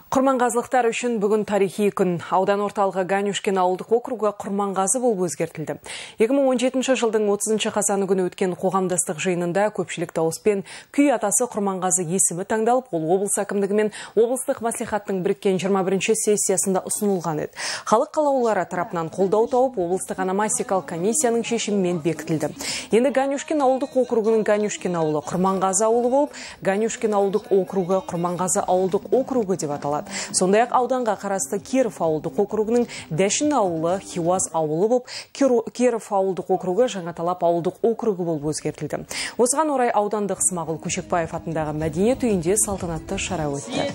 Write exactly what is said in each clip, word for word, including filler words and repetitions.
Құрманғазылықтар үшін бүгін тарихи күн. Аудан орталығы Ганюшкин ауылдық округы Құрманғазы болып өзгертілді. екі мың он жетінші жылдың отызыншы қазаны күні өткен қоғамдастық жиынында көпшілік дауыспен күй атасы Құрманғазы есімі таңдалып, ол облыс әкімдігі мен облыстық мәслихаттың біріккен жиырма бірінші сессиясында ұсынылған еді. Халық қалаулылары тарапынан қолдау тауып, облыстық ономастикалық комиссияның шешімімен бекітілді. Енді Ганюшкин ауылдық округының Ганюшкин ауылы Құрманғазы ауылы болып, Ганюшкин ауылдық округы Құрманғазы ауылдық округы деп аталады. Сондай-ақ ауданға қарасты Киров ауылдық округінің Дәшін ауылы Хиуаз ауылы болып, Киров ауылдық округы Жаңаталап ауылдық округы болып өзгертілді. Осыған орай аудандық Смағұл Көшекбаев атындағы мәдениет үйінде салтанатты шара өтті.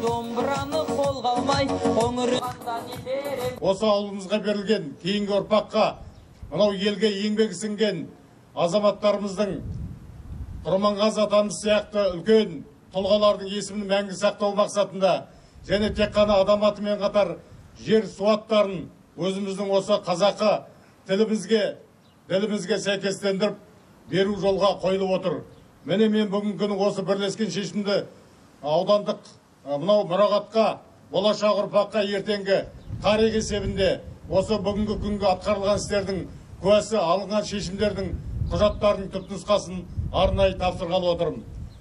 Осы ауылымызға берілген кейінгі ұрпаққа, мынау елге еңбегі сіңген азаматтарымыздың Құрманғазы атамыз сияқты үлкен тұлғалардың есімін мәңгі сақтау мақсатында және тек қана адам атымен қатар жер суаттарын өзіміздің осы қазақы тілімізге, ділімізге сәйкестендіріп беру жолға қойылып отыр. Міне мен бүгінгі күні осы бірлескен шешімді аудандық мынау мұрағатқа, болашақ ұрпаққа ертеңгі тарих есебінде осы бүгінгі күнгі атқарылған істердің куәсі, алынған шешімдердің құжаттардың түпнұсқасын арнайы тапсырғалы отырмын.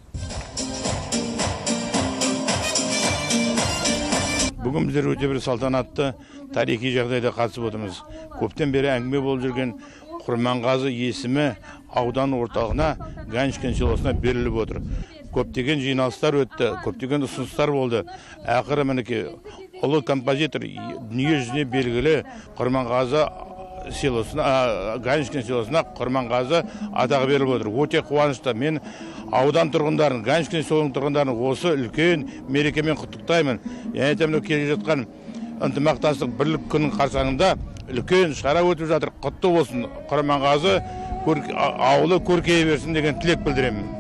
Бүгін біздер өте бір салтанатты тарихи жағдайда қатысып отырмыз. Көптен бері әңгіме болып жүрген Құрманғазы есімі аудан орталығына Ганюшкин селосына беріліп отыр. Көптеген жиналыстар өтті, көптеген ұсыныстар болды. Ақыры мінекей ұлы композитор, дүние жүзіне белгілі Құрманғазы селосына, Ганюшкин селосына Құрманғазы атағы беріліп отыр. Өте қуанышты. Мен аудан тұрғындарын, Ганюшкин селосының тұрғындарын осы үлкен мерекемен құттықтаймын. Яғни айтамын, келе жатқан ынтымақтастық бірлік күнінің қарсаңында үлкен шара өтіп жатыр. Құтты болсын, Құрманғазы ауылы көркейе берсін деген тілек білдіремін.